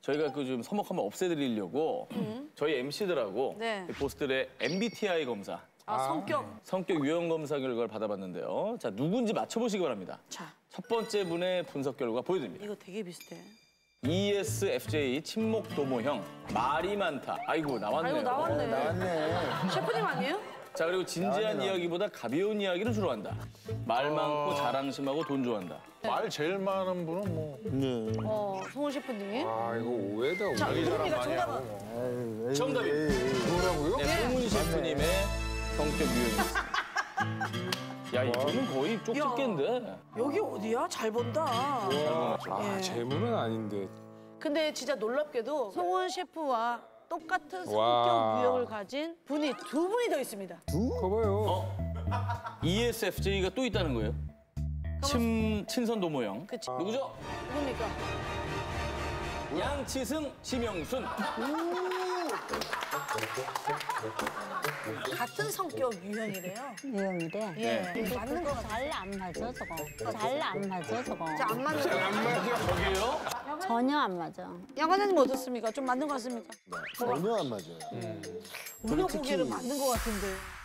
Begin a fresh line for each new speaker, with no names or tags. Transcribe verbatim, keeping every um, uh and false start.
저희가 그 좀 서먹함을 없애드리려고 음. 저희 엠씨들하고
네.
보스들의 엠비티아이 검사.
아, 성격.
성격 유형 검사 결과를 받아봤는데요. 자, 누군지 맞춰보시기 바랍니다.
자,
첫 번째 분의 분석 결과 보여드립니다.
이거 되게 비슷해.
이에스에프제이 친목 도모형 말이 많다. 아이고 나왔네요.
아이고, 나왔네.
나왔네.
셰프님 아니에요?
자, 그리고 진지한
나왔네,
이야기보다 가벼운 이야기를 주로 한다. 말 많고 자랑심하고 돈 좋아한다.
말 제일 많은 분은 뭐.
네.
어, 송은 셰프님이.
아 이거 오해다.
자,
오해.
누굽니까, 정답은?
정답입니다.
뭐라고요?
네, 송은 셰프님의 성격 유형입니다. 야, 이거는 거의 쪽집게인데.
여기 어디야? 잘 본다.
아
예.
재물은 아닌데.
근데 진짜 놀랍게도 송은 셰프와 똑같은 성격
와.
유형을 가진 분이 두 분이 더 있습니다.
그거 봐요.
어? 이에스에프제이가 또 있다는 거예요? 친, 친선 도모형.
그치.
누구죠?
누굽니까?
양치승, 심영순.
같은 성격 유형이래요.
유형이래.
예. 맞는 거 같아.
잘 안 맞아 저거. 잘 안 맞아 저거.
안 맞는 거.
안 맞아.
저기요?
전혀 안 맞아.
양관장님 어떻습니까? 좀 맞는 거 같습니까?
전혀 안 맞아요.
우리가 보기에는 맞는 거 같은데.